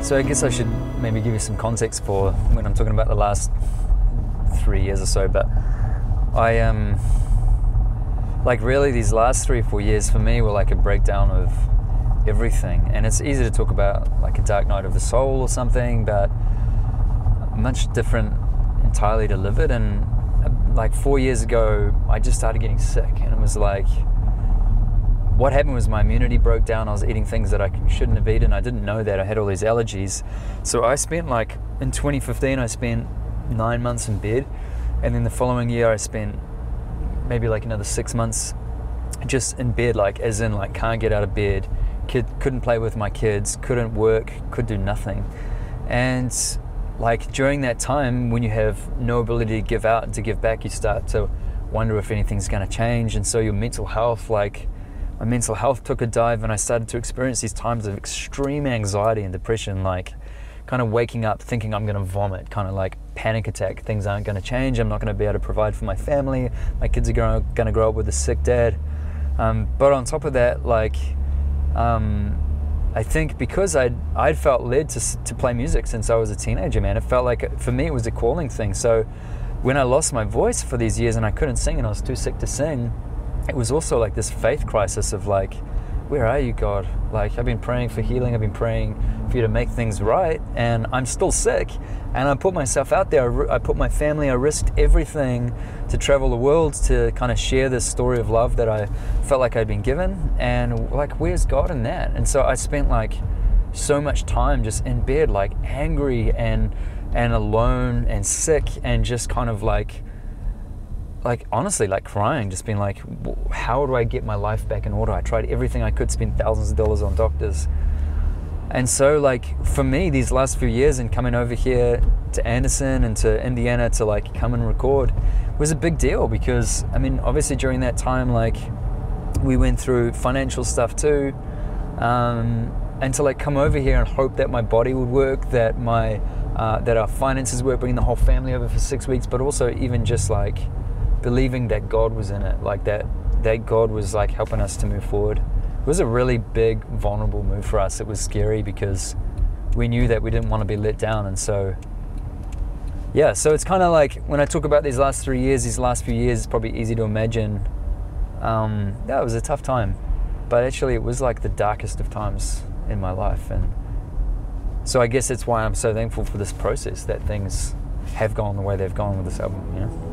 So I guess I should maybe give you some context for when I'm talking about the last 3 years or so, but I like really these last 3 or 4 years for me were like a breakdown of everything. And it's easy to talk about like a dark night of the soul or something, but much different entirely to live it. And like 4 years ago, I just started getting sick, and it was like, what happened was my immunity broke down. I was eating things that I shouldn't have eaten. I didn't know that. I had all these allergies. So I spent like, in 2015, I spent 9 months in bed. And then the following year, I spent maybe like another 6 months just in bed, like as in like can't get out of bed, couldn't play with my kids, couldn't work, could do nothing. And like during that time, when you have no ability to give out and to give back, you start to wonder if anything's going to change. And so your mental health, like my mental health took a dive, and I started to experience these times of extreme anxiety and depression, like kind of waking up thinking I'm going to vomit, kind of like panic attack. Things aren't going to change. I'm not going to be able to provide for my family. My kids are going to grow up with a sick dad. But on top of that, like I think because I'd felt led to play music since I was a teenager, man. It felt like, for me, it was a calling thing. So when I lost my voice for these years and I couldn't sing and I was too sick to sing, it was also like this faith crisis of like, where are you, God? Like, I've been praying for healing. I've been praying for you to make things right, and I'm still sick. And I put myself out there. I put my family, I risked everything to travel the world to kind of share this story of love that I felt like I'd been given. And like, where's God in that? And so I spent like so much time just in bed, like angry and alone and sick, and just kind of like honestly, like crying, just being like, how do I get my life back in order? I tried everything I could, spend thousands of dollars on doctors. And so like for me, these last few years and coming over here to Anderson and to Indiana to like come and record was a big deal, because I mean, obviously during that time, like we went through financial stuff too. And to like come over here and hope that my body would work, that that our finances work, bringing the whole family over for 6 weeks, but also even just like believing that God was in it, like that God was like helping us to move forward. It was a really big, vulnerable move for us. It was scary because we knew that we didn't want to be let down. And so, yeah, so it's kind of like when I talk about these last 3 years, these last few years, it's probably easy to imagine. Yeah, it was a tough time, but actually it was like the darkest of times in my life. And so I guess that's why I'm so thankful for this process, that things have gone the way they've gone with this album, you know?